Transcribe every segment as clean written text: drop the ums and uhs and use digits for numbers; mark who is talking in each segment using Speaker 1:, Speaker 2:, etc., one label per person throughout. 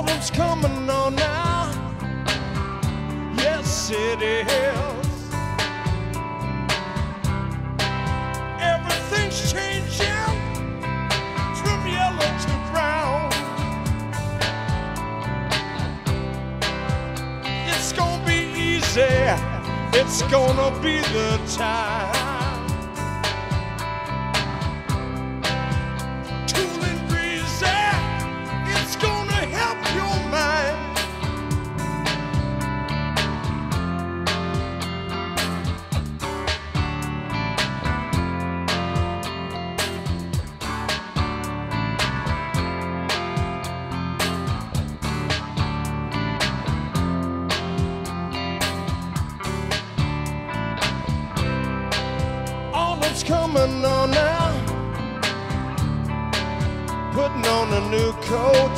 Speaker 1: Autumn's coming on now. Yes, it is. Everything's changing from yellow to brown. It's gonna be easy. It's gonna be the time. Autumn's coming on now, putting on a new coat.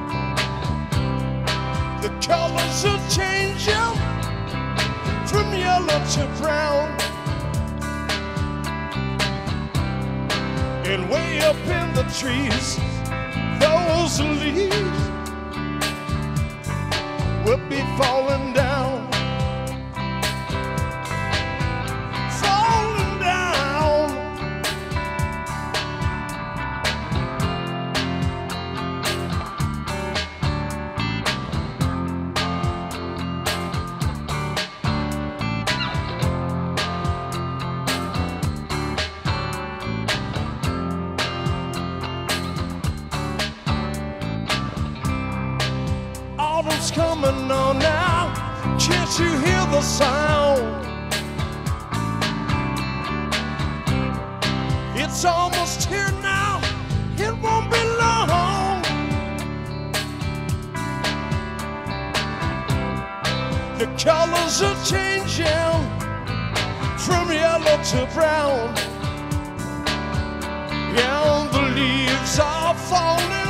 Speaker 1: The colors are changing from yellow to brown. And way up in the trees, those leaves will be falling down. Autumn's coming on now, can't you hear the sound? It's almost here now, it won't be long. The colors are changing from yellow to brown. Yeah, the leaves are falling